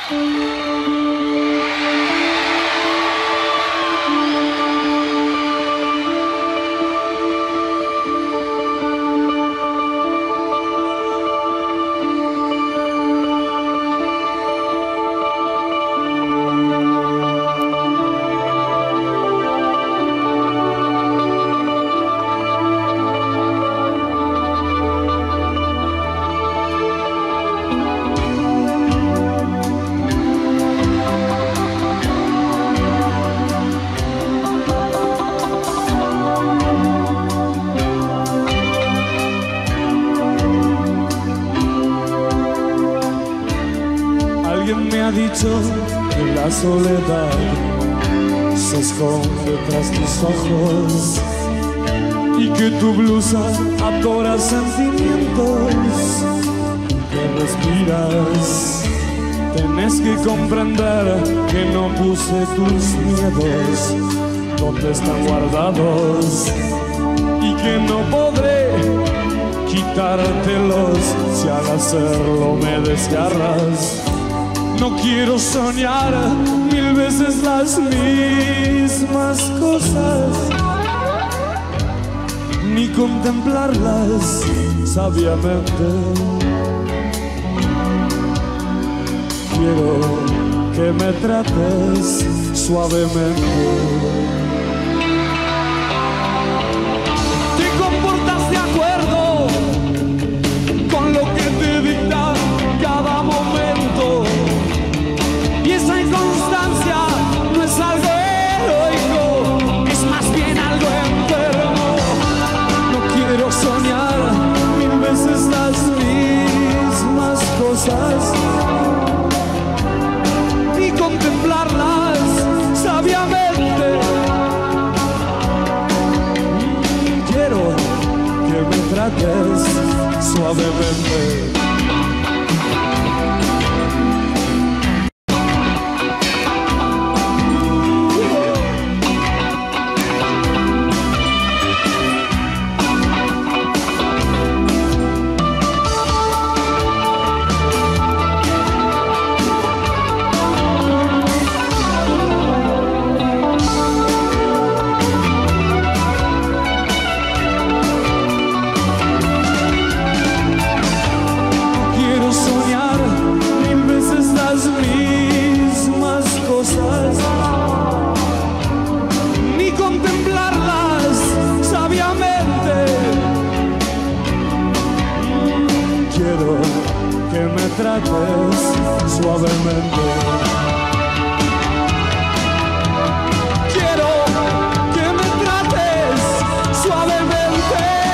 Alguien me ha dicho que la soledad se esconde tras tus ojos y que tu blusa atora sentimientos que respiras. Tienes que comprender que no puse tus miedos donde están guardados y que no podré quitártelos si al hacerlo me desgarras. No quiero soñar 1000 veces las mismas cosas, ni contemplarlas sabiamente. Quiero que me trates suavemente. Te comportas de acuerdo con lo que te dicta cada momento. Y esa inconstancia no es algo heroico, es más bien algo enfermo. No quiero soñar 1000 veces las mismas cosas, ni contemplarlas sabiamente. Quiero que me trates suavemente. Ni contemplarlas sabiamente. Quiero que me trates suavemente. Quiero que me trates suavemente.